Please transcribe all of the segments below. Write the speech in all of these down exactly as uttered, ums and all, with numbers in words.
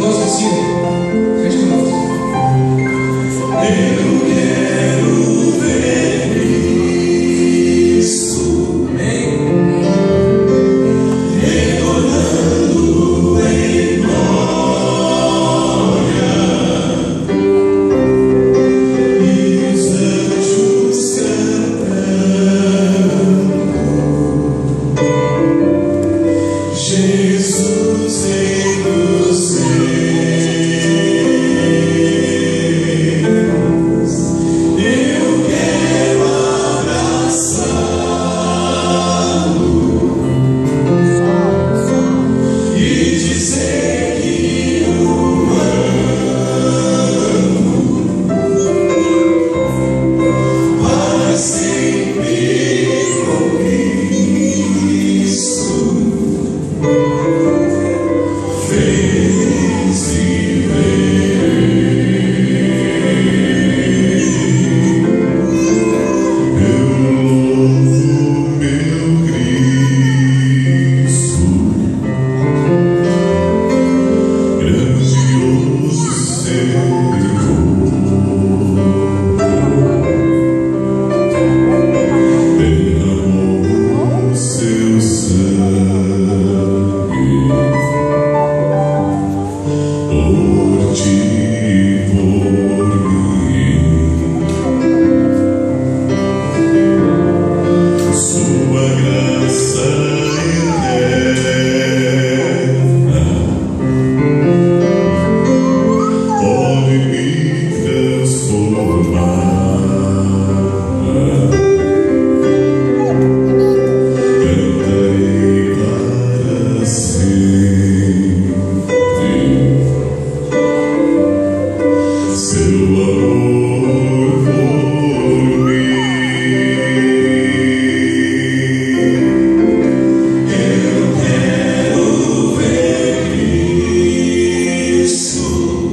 nosso ensino. Feche de novo. Eu quero ver Cristo. Amém. Retornando em glória, e os anjos cantando, Jesus em dos céus. Eu quero abraçá-lo e dizer que o amo para sempre com Cristo. Feliz viver, eu louvo meu Cristo, grandioso Senhor, derramou o seu sangue por ti e por mim. Sua graça eterna pode me transformar. Cantarei para sempre seu amor por mim. Eu quero ver Cristo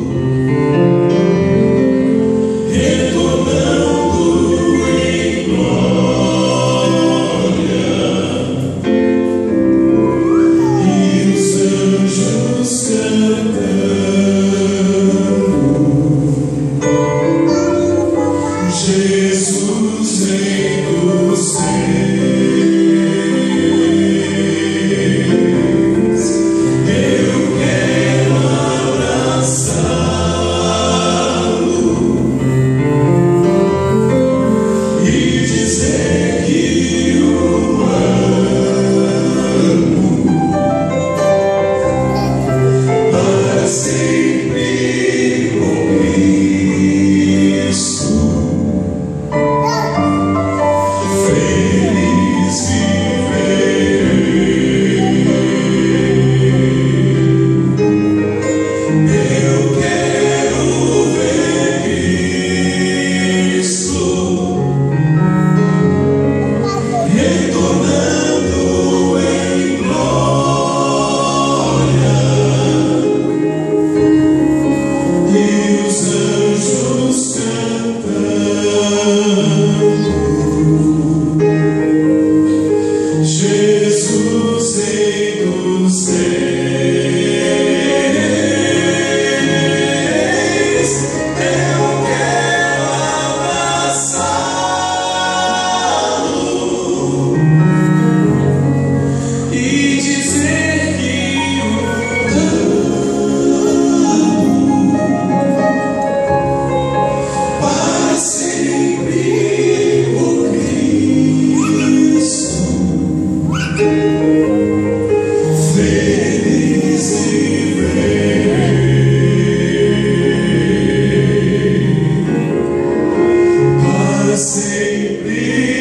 retornando em glória, e os anjos cantando, Jesus em dos céus. Eu quero abraçá-lo e dizer que o amo para sempre com Cristo. Feliz viver, eu quero ver Cristo retornando em glória, e os anjos cantando, Jesus em dos céus. Eu quero abraçá-lo e dizer que o amo para sempre com Cristo. Feliz viver, para sempre